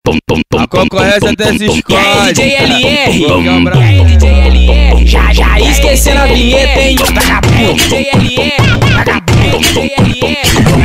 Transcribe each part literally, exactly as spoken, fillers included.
A concorrência até se esconde. E aí, D J L R? E aí, D J L R? Já, já esquecendo a vinheta, hein? Vagabundo. D J L R, vagabundo. D J L R,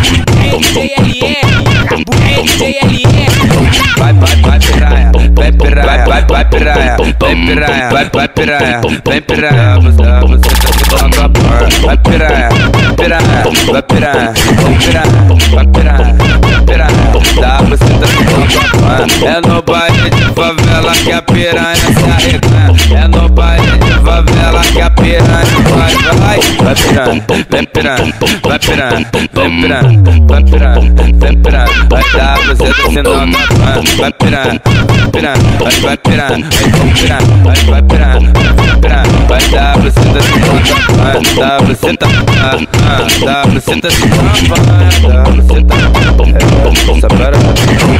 D J L R, vagabundo. D J L R. Vai, vai, vai piranha, vai piranha, vai, vai piranha, vai piranha, vai, vai piranha, vai piranha, você, você tá se dando a porra. Vai piranha, piranha, vai piranha, vai piranha, vai piranha, piranha, tá, você tá se dando a porra. É no baile de favela que a piranha se arreganha. É no baile de favela que a piranha vai, vai, vai piranha, vem piranha, vai piranha, vem piranha, vai piranha, vem piranha, vai dar, você tá se dando a porra. Vai piranha, piranha, vai, vai piranha, vai piranha, vai, vai piranha, vai piranha, vai dar você tá se dando, dá você tá, dá você tá se dando, dá você tá, é, essa parada.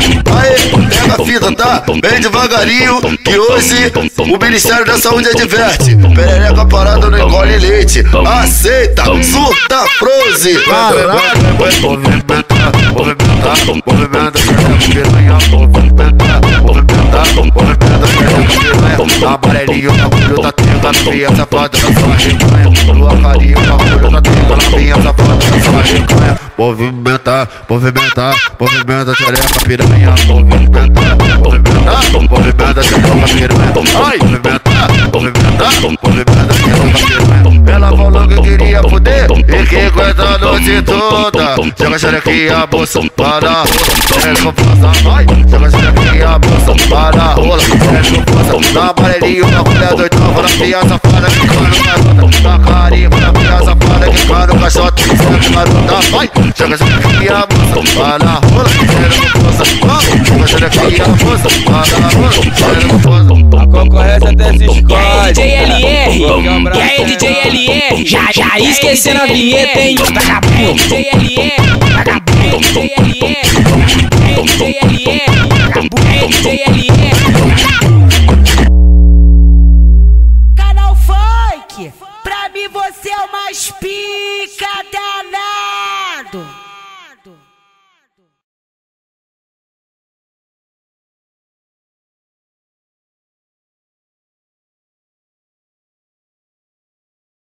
Aê, pega a fita, tá? Bem devagarinho, que hoje o Ministério da Saúde adverte. Perereca parada no engole leite. Aceita, surta, frose. Vai movimentar, movimentar, movimentar, piranha, movimentar, movimentar, movimentar, piranha. Amarelinho, o bagulho tá tendo, minha safada na sua recanha. Lua carinho, o bagulho tá tendo, minha safada na sua recanha. Movimentar, movimentar, movimentar, xereca, piranha. Movimentar, movimentar, movimentar, xereca, piranha. Ai, movimentar, movimentar, movimentar, xereca, piranha. Ela falou que queria fuder e que aguenta a noite toda. Joga xerequinha, a bolsa para a rola. Xereca, força, vai. Joga xerequinha, a bolsa para a rola. Xereca, força, dá amarelinho, na mulher doidão. Vou na pia safada, que cano garota. Dá carinho, vou na pia safada, que cano caixota. Xereca, garota, vai. Joga xerequinha, a bolsa para a rola. Xereca, força, vamos. Joga xerequinha, a bolsa para a rola. Xereca, força. A concorrência até se esconde. E aí, D J L R? E aí, D J L R? Já, já esquecendo a vinheta, hein? Vagabundo. D J L R, vagabundo. D J L R, D J L R, vagabundo. D J L R.